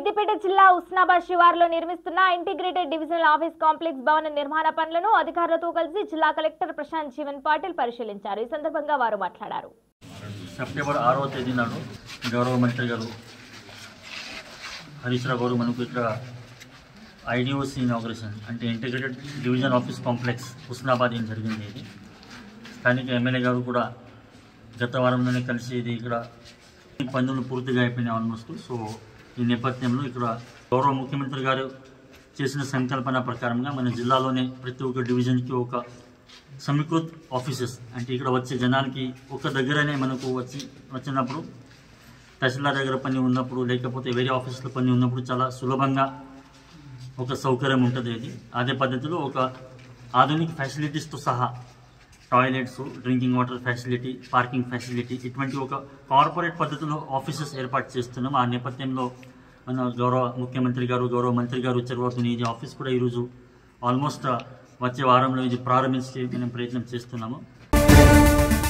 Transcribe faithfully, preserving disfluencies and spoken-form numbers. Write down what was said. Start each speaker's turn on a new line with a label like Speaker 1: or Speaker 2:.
Speaker 1: సిద్దిపేట జిల్లా ఉస్నాబాద్ శివారులో నిర్మిస్తున్న ఇంటిగ్రేటెడ్ డివిజనల్ ఆఫీస్ కాంప్లెక్స్ భవన నిర్మాణ పనులను అధికారులతో కలిసి జిల్లా కలెక్టర్ ప్రశాంత్ జీవన్ పాటిల్ పరిశీలించారు। ఈ సందర్భంగా వారు మాట్లాడారు।
Speaker 2: సెప్టెంబర్ ఆరవ తేదీ నాడు గౌరవ మంత్రి గారు హరీష్ రావు గారు మనకు ఇక్కడ ఐడిఓసి ఇనాగ్రేషన్ అంటే integrated division office complex Husnabad ఏం జరిగింది। ఇది స్థానిక ఎమ్మెల్యే గారు కూడా గత వారంలోనే కలిసి ఇది ఇక్కడ పనులు పూర్తిగా అయిపోయినాయి ఆల్మోస్ట్। సో ఈ నేపథ్యంలో ఇక్కడ గౌరవ ముఖ్యమంత్రి గారు చేసిన సంకల్పన ప్రకారంగా మన జిల్లాలోనే ప్రతి ఒక్క డివిజన్కి ఒక సమీకృత్ ఆఫీసెస్ అంటే ఇక్కడ వచ్చే జనానికి ఒక దగ్గరనే మనకు వచ్చి వచ్చినప్పుడు తహసీల్దార్ దగ్గర పని ఉన్నప్పుడు లేకపోతే వేరే ఆఫీసులో పని ఉన్నప్పుడు చాలా సులభంగా ఒక సౌకర్యం ఉంటుంది। ఇది అదే పద్ధతిలో ఒక ఆధునిక ఫెసిలిటీస్తో సహా toilets, drinking water facility, parking facility ఇటువంటి ఒక కార్పొరేట్ పద్ధతిలో ఆఫీసెస్ ఏర్పాటు చేస్తున్నాం। ఆ నేపథ్యంలో మన గౌరవ ముఖ్యమంత్రి గారు గౌరవ మంత్రి గారు చొరవతోని ఇది ఆఫీస్ కూడా ఈరోజు ఆల్మోస్ట్ వచ్చే వారంలో ఇది ప్రారంభించే మనం ప్రయత్నం చేస్తున్నాము।